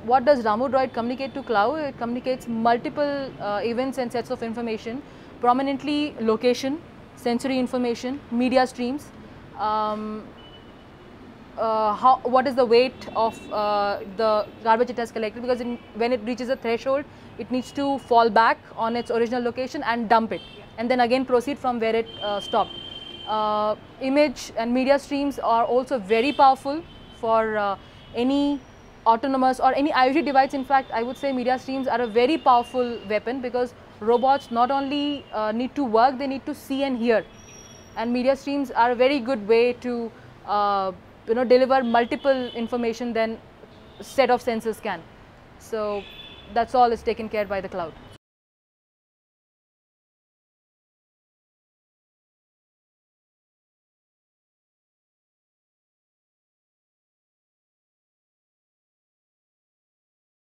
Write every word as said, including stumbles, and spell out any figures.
what does RamuDroid communicate to cloud? It communicates multiple uh, events and sets of information, prominently location, sensory information, media streams, um, uh, how, what is the weight of uh, the garbage it has collected, because in, when it reaches a threshold, it needs to fall back on its original location and dump it, and then again proceed from where it uh, stopped. Uh, image and media streams are also very powerful for uh, any autonomous or any I O T device. In fact, I would say media streams are a very powerful weapon, because robots not only uh, need to work, they need to see and hear, and media streams are a very good way to uh, you know, deliver multiple information than set of sensors can. So that's all is taken care by the cloud.